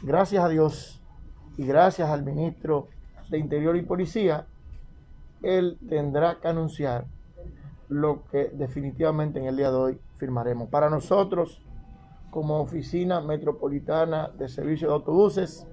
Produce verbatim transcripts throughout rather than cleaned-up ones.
gracias a Dios y gracias al ministro de Interior y Policía, él tendrá que anunciar lo que definitivamente en el día de hoy firmaremos. Para nosotros, como Oficina Metropolitana de Servicio de Autobuses,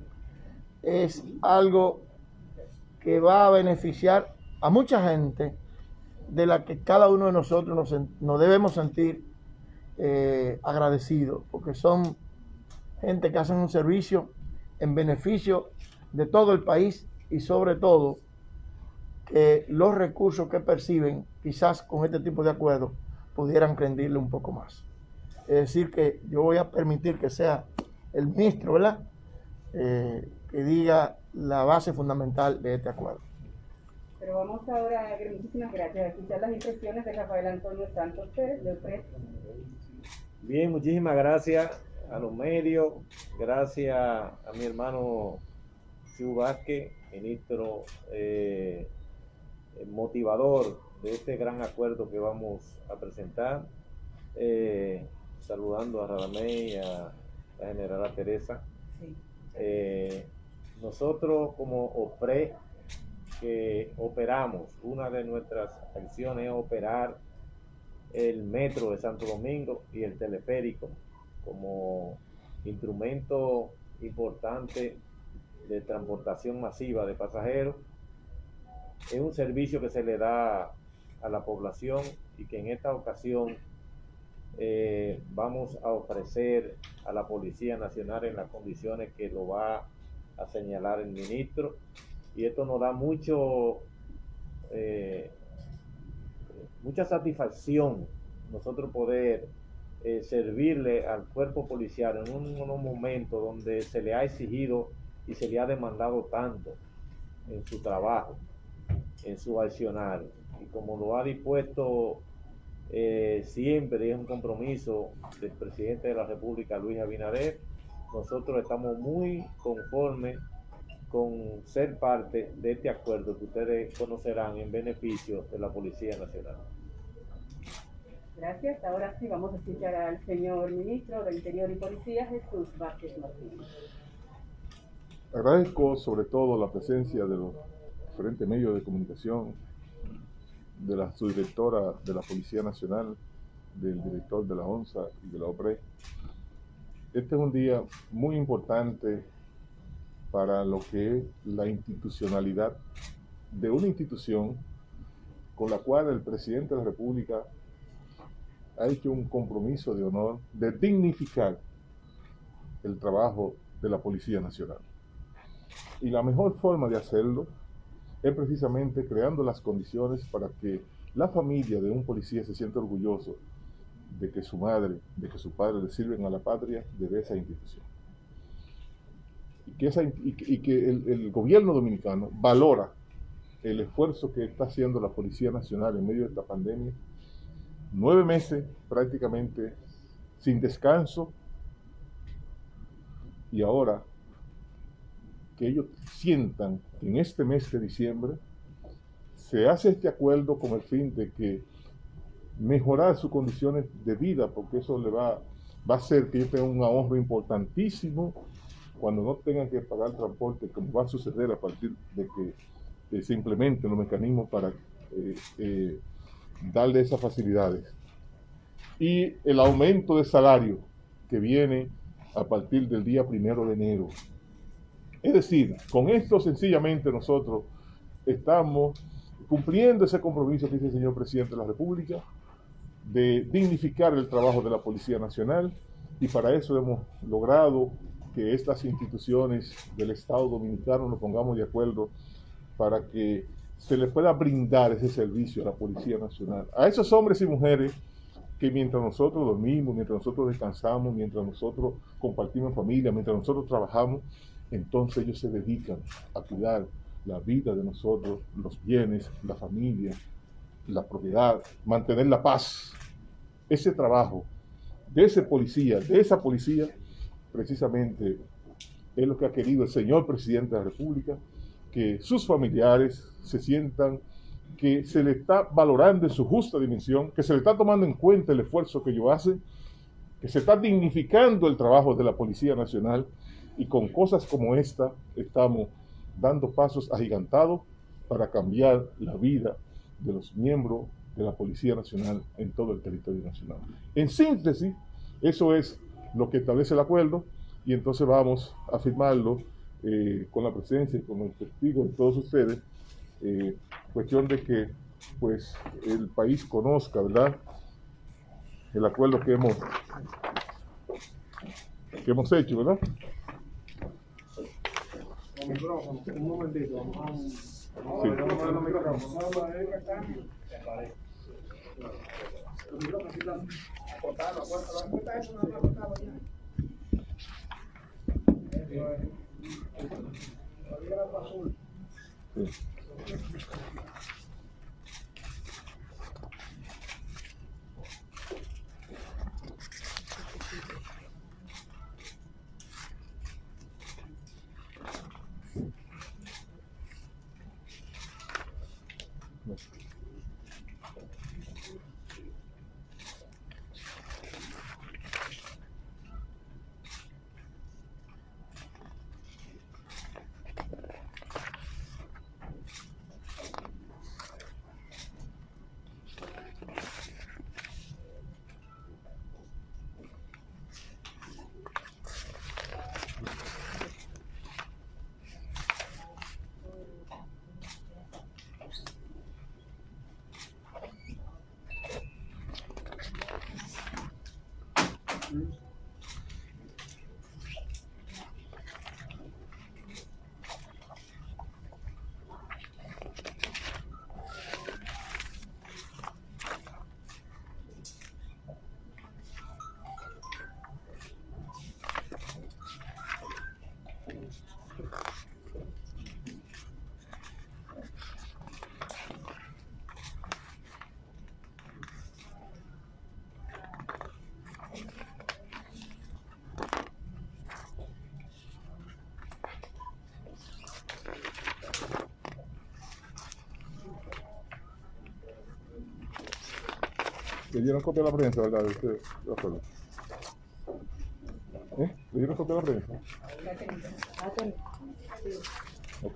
es algo que va a beneficiar a mucha gente, de la que cada uno de nosotros nos, nos debemos sentir eh, agradecidos, porque son gente que hacen un servicio en beneficio de todo el país y sobre todo que los recursos que perciben, quizás con este tipo de acuerdos, pudieran rendirle un poco más. Es decir, que yo voy a permitir que sea el ministro, ¿verdad?, eh, que diga la base fundamental de este acuerdo. Pero vamos ahora, muchísimas gracias, a escuchar las impresiones de Rafael Antonio Santos Pérez, de OPRED. Bien, muchísimas gracias a los medios, gracias a mi hermano Xiu Vázquez, ministro eh, motivador de este gran acuerdo que vamos a presentar, eh, saludando a Radamés y a la generala Teresa. Sí. Eh, nosotros como OPRED, que operamos, una de nuestras acciones es operar el metro de Santo Domingo y el teleférico como instrumento importante de transportación masiva de pasajeros. Es un servicio que se le da a la población y que en esta ocasión eh, vamos a ofrecer a la Policía Nacional en las condiciones que lo va a señalar el ministro, y esto nos da mucho eh, mucha satisfacción nosotros poder eh, servirle al cuerpo policial en un, un momento donde se le ha exigido y se le ha demandado tanto en su trabajo, en su accionar, y como lo ha dispuesto eh, siempre, es un compromiso del presidente de la República, Luis Abinader. Nosotros estamos muy conformes con ser parte de este acuerdo que ustedes conocerán en beneficio de la Policía Nacional. Gracias. Ahora sí vamos a escuchar al señor ministro de Interior y Policía, Jesús Vázquez Martínez. Agradezco sobre todo la presencia de los diferentes medios de comunicación, de la subdirectora de la Policía Nacional, del director de la ONSA y de la OPRED. Este es un día muy importante para lo que es la institucionalidad de una institución con la cual el presidente de la República ha hecho un compromiso de honor de dignificar el trabajo de la Policía Nacional. Y la mejor forma de hacerlo es precisamente creando las condiciones para que la familia de un policía se sienta orgulloso de que su madre, de que su padre le sirven a la patria de esa institución. Y que, esa, y que, y que el, el gobierno dominicano valora el esfuerzo que está haciendo la Policía Nacional en medio de esta pandemia. Nueve meses prácticamente sin descanso, y ahora que ellos sientan que en este mes de diciembre se hace este acuerdo con el fin de que mejorar sus condiciones de vida, porque eso le va, va a hacer que ellos tengan un ahorro importantísimo cuando no tengan que pagar transporte, como va a suceder a partir de que eh, se implementen los mecanismos para eh, eh, darle esas facilidades. Y el aumento de salario que viene a partir del día primero de enero. Es decir, con esto sencillamente nosotros estamos cumpliendo ese compromiso que dice el señor presidente de la República de dignificar el trabajo de la Policía Nacional, y para eso hemos logrado que estas instituciones del Estado Dominicano nos pongamos de acuerdo para que se les pueda brindar ese servicio a la Policía Nacional, a esos hombres y mujeres que mientras nosotros dormimos, mientras nosotros descansamos, mientras nosotros compartimos en familia, mientras nosotros trabajamos, entonces ellos se dedican a cuidar la vida de nosotros, los bienes, la familia, la propiedad, mantener la paz. Ese trabajo de ese policía, de esa policía, precisamente es lo que ha querido el señor presidente de la República, que sus familiares se sientan que se le está valorando en su justa dimensión, que se le está tomando en cuenta el esfuerzo que ellos hacen, que se está dignificando el trabajo de la Policía Nacional, y con cosas como esta estamos dando pasos agigantados para cambiar la vida de los miembros de la Policía Nacional en todo el territorio nacional. En síntesis, eso es lo que establece el acuerdo, y entonces vamos a firmarlo eh, con la presencia y con el testigo de todos ustedes, eh, cuestión de que pues el país conozca, ¿verdad?, el acuerdo que hemos que hemos hecho, ¿verdad? Un momentito, vamos a Sí. los micrófonos. Sí. Le dieron copia a la prensa, ¿verdad? Usted, de acuerdo. ¿Eh? ¿Le dieron copia a la prensa? Ok.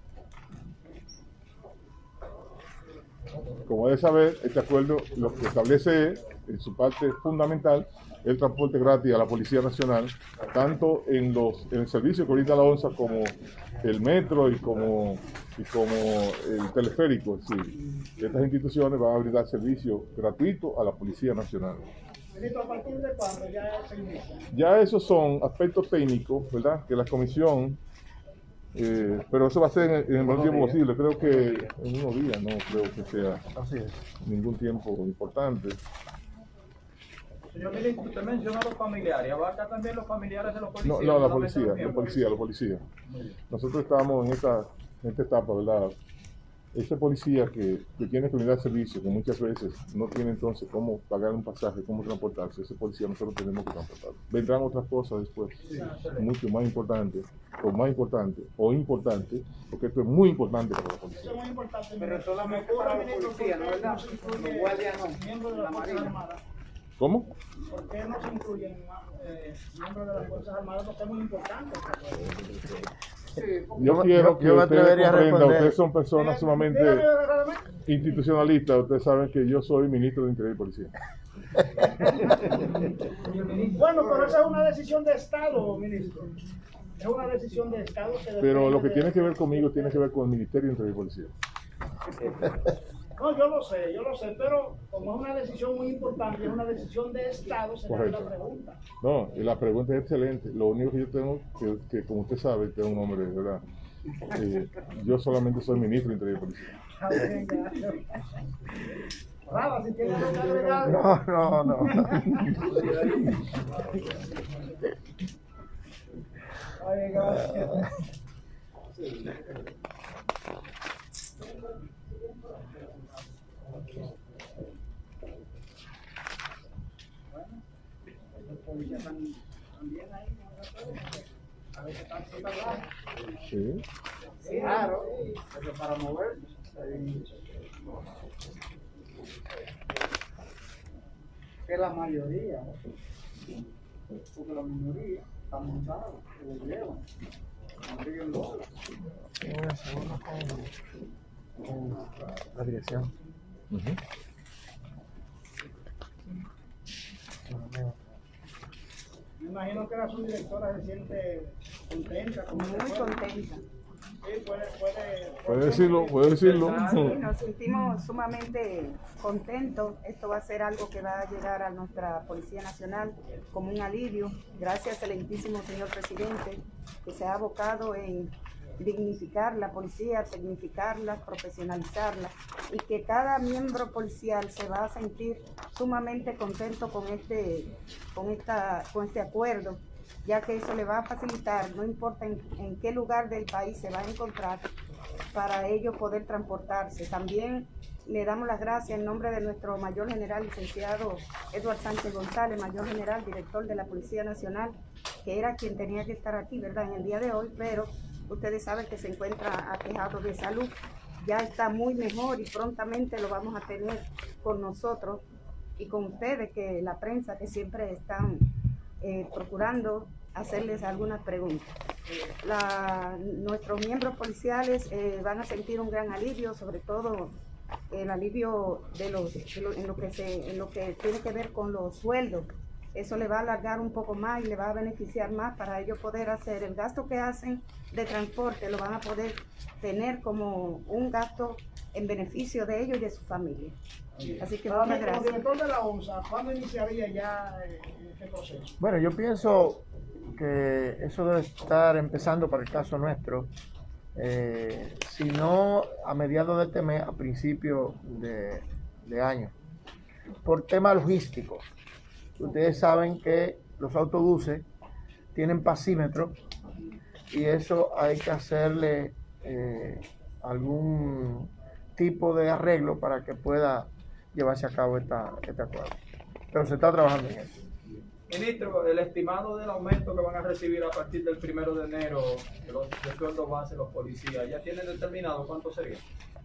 Como debe saber, este acuerdo lo que establece es, en su parte fundamental, el transporte gratis a la Policía Nacional, tanto en los en el servicio que brinda la ONSA como el metro y como, y como el teleférico. Es decir, estas instituciones van a brindar servicio gratuito a la Policía Nacional. Ministro, ¿a partir de cuándo ya se inicia? Ya esos son aspectos técnicos, ¿verdad?, que la comisión, eh, pero eso va a ser en, en el menor tiempo posible. Creo que en unos días, no creo que sea Así es. ningún tiempo importante. Señor ministro, usted mencionó a los familiares, ¿abarca también los familiares de los No, policías? no, la solamente policía, los la miembros? policía, la policía. Nosotros estamos en esta, en esta etapa, ¿verdad? Ese policía que, que tiene que brindar servicio, que muchas veces no tiene entonces cómo pagar un pasaje, cómo transportarse, ese policía nosotros tenemos que transportar. Vendrán otras cosas después, mucho más importantes, o más importantes, o importantes, porque esto es muy importante para la policía. Eso es muy importante. Pero solamente para los policías, ¿no es verdad? Los guardias no, Miembros de la las Fuerzas Marina. Armadas. ¿Cómo? ¿Por qué no se incluyen eh, miembros de las Fuerzas Armadas? Porque es muy importante. Yo Yo- quiero yo- que yo me ustedes atrevería a comprendan, responder. ustedes son personas sumamente Dígame verdaderamente. institucionalistas, ustedes saben que yo soy ministro de Interior y Policía. Bueno, pero esa es una decisión de Estado, ministro. Es una decisión de Estado que Pero lo que depende tiene de- que ver conmigo tiene que ver con el Ministerio de Interior y Policía. No, yo lo sé, yo lo sé, pero como es una decisión muy importante, es una decisión de Estado, se le hace la Correcto. pregunta. No, y la pregunta es excelente. Lo único que yo tengo, que, que como usted sabe, usted es un hombre, ¿verdad? Eh, yo solamente soy ministro de Interior y Policía. Está bien, ya. Raba, si tiene algo que agregar. No, no, no. Ay, gracias. Los policías están también ahí, ¿no? A veces están separados. Sí. Claro, pero para moverse. Que la mayoría. porque la minoría está montada, se lo llevan, consiguen dólares. Sí, una segunda con, con la dirección. Ujú. Me imagino que la subdirectora se siente contenta, como Muy contenta. Sí, puede, puede, Puede decirlo, puede decirlo. Sí, nos sentimos sumamente contentos. Esto va a ser algo que va a llegar a nuestra Policía Nacional como un alivio. Gracias, excelentísimo señor presidente, que se ha abocado en dignificar la policía, tecnificarla, profesionalizarla, y que cada miembro policial se va a sentir sumamente contento con este, con esta, con este acuerdo, ya que eso le va a facilitar, no importa en, en qué lugar del país se va a encontrar, para ellos poder transportarse. También le damos las gracias en nombre de nuestro mayor general, licenciado Edward Sánchez González, mayor general, director de la Policía Nacional, que era quien tenía que estar aquí, ¿verdad?, en el día de hoy, pero ustedes saben que se encuentra aquejado de salud. Ya está muy mejor y prontamente lo vamos a tener con nosotros y con ustedes, que la prensa, que siempre están eh, procurando hacerles algunas preguntas. La, nuestros miembros policiales eh, van a sentir un gran alivio, sobre todo el alivio de los, de lo, en, lo que se, en lo que tiene que ver con los sueldos. Eso le va a alargar un poco más y le va a beneficiar más para ellos poder hacer el gasto que hacen de transporte, lo van a poder tener como un gasto en beneficio de ellos y de su familia. Así que muchas Como gracias. director de la ONSA, ¿cuándo iniciaría ya eh, este proceso? Bueno, yo pienso que eso debe estar empezando para el caso nuestro, eh, si no a mediados de este mes, a principios de, de año, por temas logísticos. Ustedes saben que los autobuses tienen pasímetro y eso hay que hacerle eh, algún tipo de arreglo para que pueda llevarse a cabo esta, este acuerdo. Pero se está trabajando en eso. Ministro, el estimado del aumento que van a recibir a partir del primero de enero de los de sueldos base de los policías, ¿ya tienen determinado cuánto sería?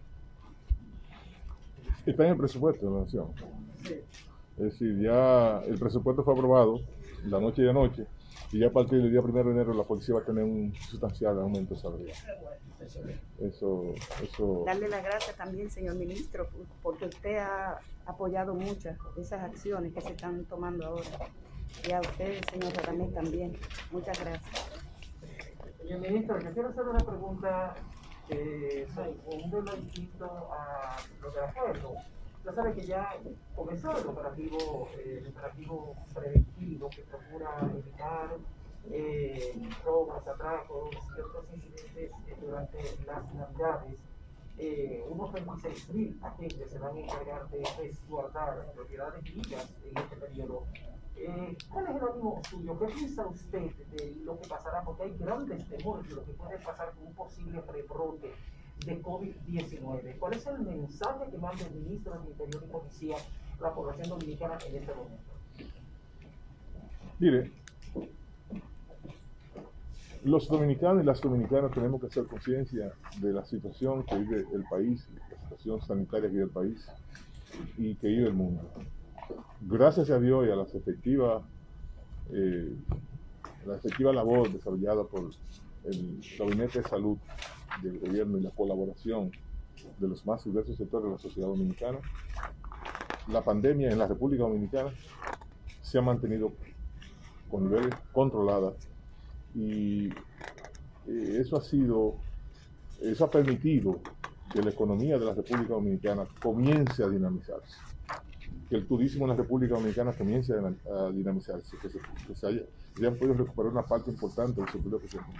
Está en el presupuesto de la Nación. Es decir, ya el presupuesto fue aprobado la noche de anoche y ya a partir del día primero de enero la policía va a tener un sustancial aumento salarial. Eso, eso. Darle las gracias también, señor ministro, porque usted ha apoyado muchas de esas acciones que se están tomando ahora. Y a usted, señor Radamés, también. Muchas gracias. Señor ministro, yo quiero hacer una pregunta que responde distinto a lo del acuerdo. Ya sabe que ya comenzó el operativo, eh, el operativo preventivo que procura evitar eh, robos, atracos y otros incidentes eh, durante las navidades. Eh, unos veintiséis mil agentes se van a encargar de resguardar propiedades vivas en este periodo. Eh, ¿Cuál es el ánimo suyo? ¿Qué piensa usted de lo que pasará? Porque hay grandes temores de lo que puede pasar con un posible rebrote de COVID diecinueve. ¿Cuál es el mensaje que manda el ministro del Interior y Policía a la población dominicana en este momento? Mire, los dominicanos y las dominicanas tenemos que hacer conciencia de la situación que vive el país, la situación sanitaria que vive el país y que vive el mundo. Gracias a Dios y a las efectivas, eh, la efectiva labor desarrollada por el Gabinete de Salud del Gobierno y la colaboración de los más diversos sectores de la sociedad dominicana, la pandemia en la República Dominicana se ha mantenido con niveles controlados y eh, eso ha sido, eso ha permitido que la economía de la República Dominicana comience a dinamizarse, que el turismo en la República Dominicana comience a dinamizarse, que se, que se haya, ya han podido recuperar una parte importante del empleo que se ha.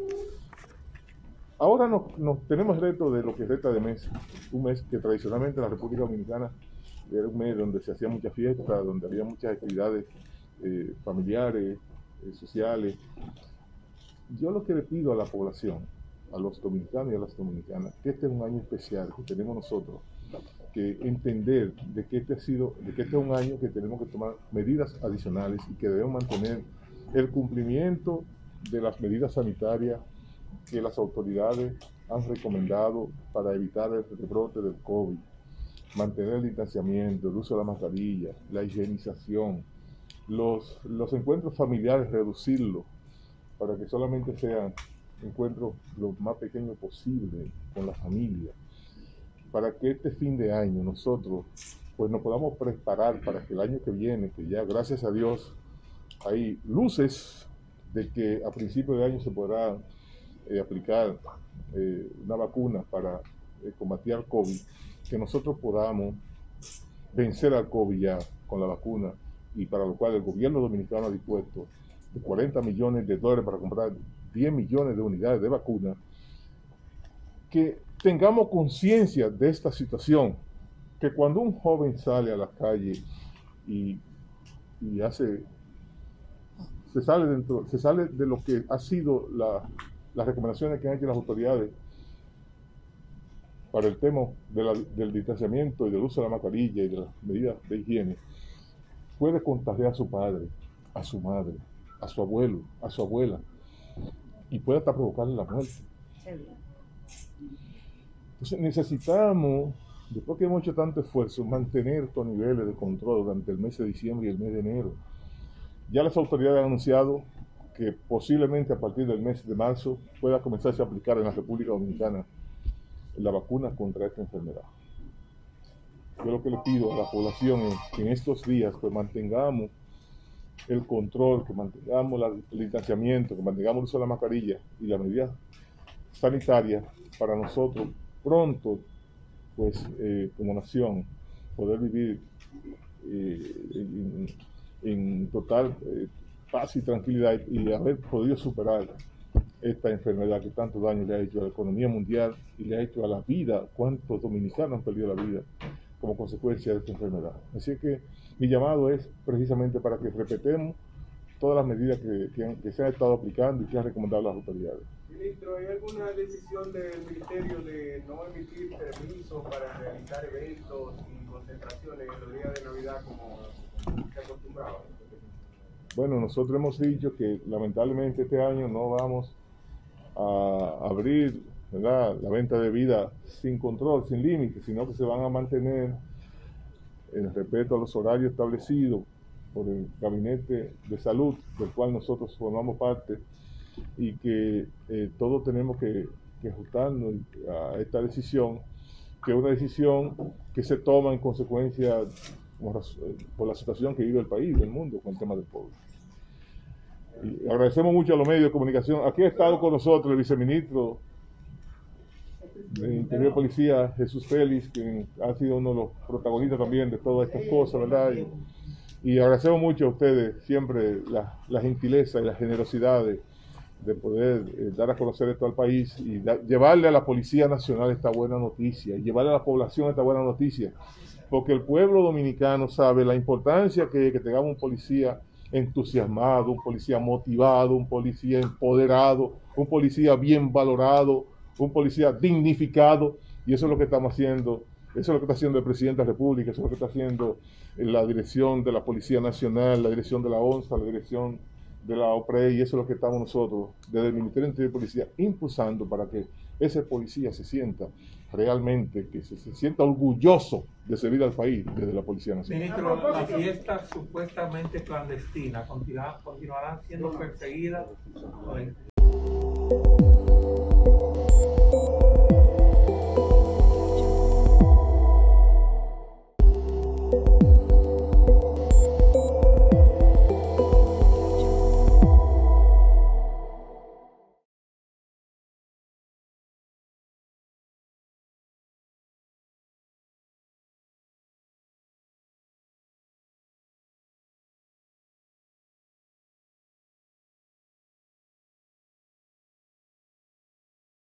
Ahora nos, nos tenemos el reto de lo que resta de mes, un mes que tradicionalmente en la República Dominicana era un mes donde se hacía mucha fiesta, donde había muchas actividades eh, familiares, eh, sociales. Yo lo que le pido a la población, a los dominicanos y a las dominicanas, que este es un año especial que tenemos nosotros, que entender de que este ha sido, de que este es un año que tenemos que tomar medidas adicionales y que debemos mantener el cumplimiento de las medidas sanitarias que las autoridades han recomendado para evitar el rebrote del COVID, mantener el distanciamiento, el uso de la mascarilla, la higienización, los, los encuentros familiares, reducirlos para que solamente sean encuentros lo más pequeños posible con la familia, para que este fin de año nosotros pues nos podamos preparar para que el año que viene, que ya gracias a Dios hay luces de que a principios de año se podrá eh, aplicar eh, una vacuna para eh, combatir al COVID, que nosotros podamos vencer al COVID ya con la vacuna, y para lo cual el gobierno dominicano ha dispuesto de cuarenta millones de dólares para comprar diez millones de unidades de vacuna. Que tengamos conciencia de esta situación, que cuando un joven sale a la calle y, y hace, se sale, dentro, se sale de lo que ha sido la, las recomendaciones que han hecho las autoridades para el tema de la, del distanciamiento y del uso de la mascarilla y de las medidas de higiene, puede contagiar a su padre, a su madre, a su abuelo, a su abuela, y puede hasta provocarle la muerte. Entonces necesitamos, después que hemos hecho tanto esfuerzo, mantener estos niveles de control durante el mes de diciembre y el mes de enero. Ya las autoridades han anunciado que posiblemente a partir del mes de marzo pueda comenzarse a aplicar en la República Dominicana la vacuna contra esta enfermedad. Yo lo que le pido a la población es que en estos días pues mantengamos el control, que mantengamos la, el distanciamiento, que mantengamos el uso de la mascarilla y la medida sanitaria para nosotros pronto, pues eh, como nación, poder vivir eh, en, en total eh, paz y tranquilidad y haber podido superar esta enfermedad que tanto daño le ha hecho a la economía mundial y le ha hecho a la vida. ¿Cuántos dominicanos han perdido la vida como consecuencia de esta enfermedad? Así que mi llamado es precisamente para que respetemos todas las medidas que, que, que se han estado aplicando y que han recomendado las autoridades. Ministro, ¿hay alguna decisión del Ministerio de no emitir permisos para realizar eventos y concentraciones en los días de Navidad como se acostumbraba? Bueno, nosotros hemos dicho que lamentablemente este año no vamos a abrir, ¿verdad?, la venta de vida sin control, sin límites, sino que se van a mantener en respeto a los horarios establecidos por el Gabinete de Salud, del cual nosotros formamos parte, y que eh, todos tenemos que, que ajustarnos a esta decisión, que es una decisión que se toma en consecuencia por la situación que vive el país, el mundo, con el tema del COVID. Y agradecemos mucho a los medios de comunicación. Aquí ha estado con nosotros el viceministro de Interior y Policía, Jesús Félix, que ha sido uno de los protagonistas también de todas estas cosas, ¿verdad? Y, y agradecemos mucho a ustedes siempre la, la gentileza y la generosidad de, de poder eh, dar a conocer esto al país y da, llevarle a la Policía Nacional esta buena noticia, y llevarle a la población esta buena noticia, porque el pueblo dominicano sabe la importancia que, que tengamos un policía entusiasmado, un policía motivado, un policía empoderado, un policía bien valorado, un policía dignificado, y eso es lo que estamos haciendo, eso es lo que está haciendo el presidente de la República, eso es lo que está haciendo la dirección de la Policía Nacional, la dirección de la ONSA, la dirección de la O P R E, y eso es lo que estamos nosotros, desde el Ministerio de Interior y Policía, impulsando para que ese policía se sienta realmente, que se, se sienta orgulloso de servir al país desde la Policía Nacional. Ministro, las fiestas supuestamente clandestinas continuarán siendo perseguidas.